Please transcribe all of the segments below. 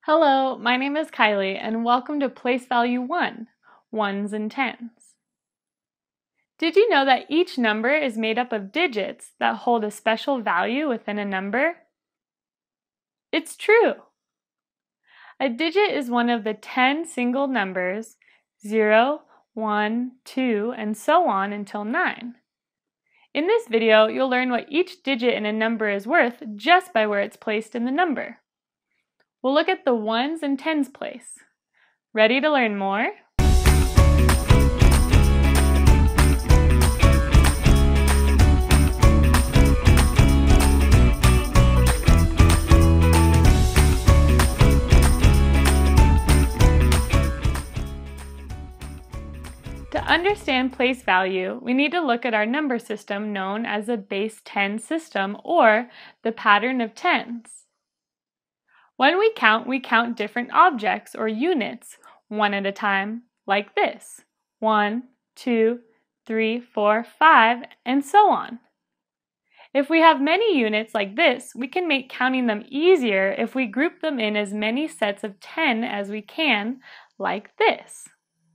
Hello, my name is Kylie and welcome to Place Value 1, ones and tens. Did you know that each number is made up of digits that hold a special value within a number? It's true! A digit is one of the 10 single numbers 0, 1, 2, and so on until 9. In this video, you'll learn what each digit in a number is worth just by where it's placed in the number. We'll look at the ones and tens place. Ready to learn more? To understand place value, we need to look at our number system known as a base 10 system, or the pattern of tens. When we count different objects or units one at a time, like this: 1, 2, 3, 4, 5, and so on. If we have many units like this, we can make counting them easier if we group them in as many sets of 10 as we can, like this.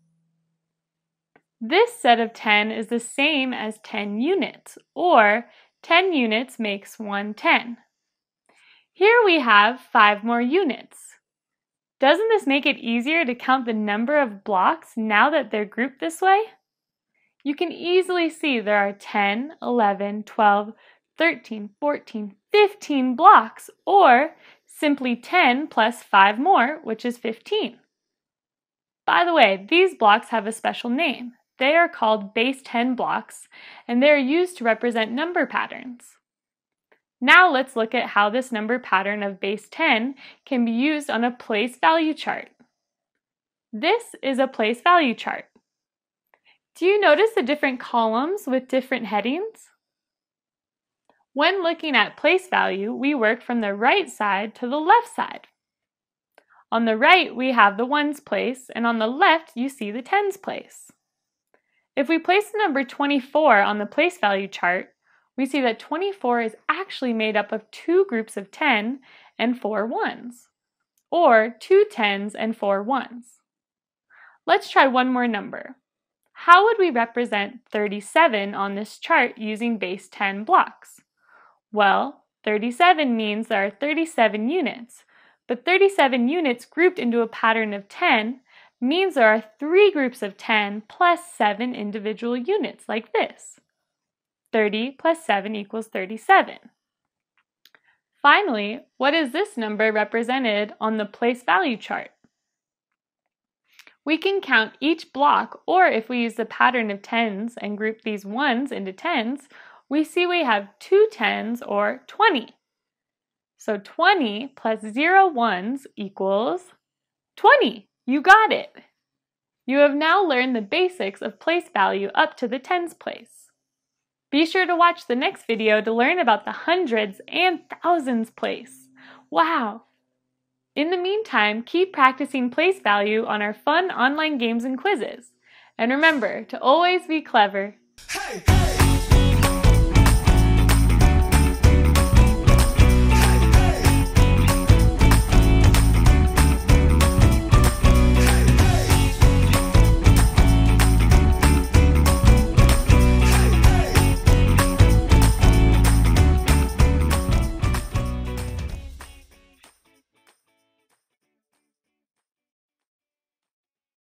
This set of 10 is the same as 10 units, or 10 units makes 1 10. Here we have 5 more units. Doesn't this make it easier to count the number of blocks now that they're grouped this way? You can easily see there are 10, 11, 12, 13, 14, 15 blocks, or simply 10 plus 5 more, which is 15. By the way, these blocks have a special name. They are called base 10 blocks, and they are used to represent number patterns. Now let's look at how this number pattern of base 10 can be used on a place value chart. This is a place value chart. Do you notice the different columns with different headings? When looking at place value, we work from the right side to the left side. On the right, we have the ones place, and on the left, you see the tens place. If we place the number 24 on the place value chart, we see that 24 is actually made up of 2 groups of 10 and 4 ones, or 2 tens and 4 ones. Let's try one more number. How would we represent 37 on this chart using base 10 blocks? Well, 37 means there are 37 units, but 37 units grouped into a pattern of 10 means there are 3 groups of 10 plus 7 individual units, like this. 30 plus 7 equals 37. Finally, what is this number represented on the place value chart? We can count each block, or if we use the pattern of tens and group these ones into tens, we see we have 2 tens, or 20. So 20 plus 0 ones equals 20. You got it! You have now learned the basics of place value up to the tens place. Be sure to watch the next video to learn about the hundreds and thousands place. Wow! In the meantime, keep practicing place value on our fun online games and quizzes. And remember to always be clever. Hey, hey.